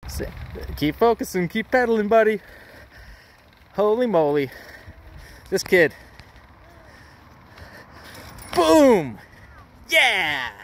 Keep focusing, keep pedaling, buddy. Holy moly. This kid. Boom! Yeah!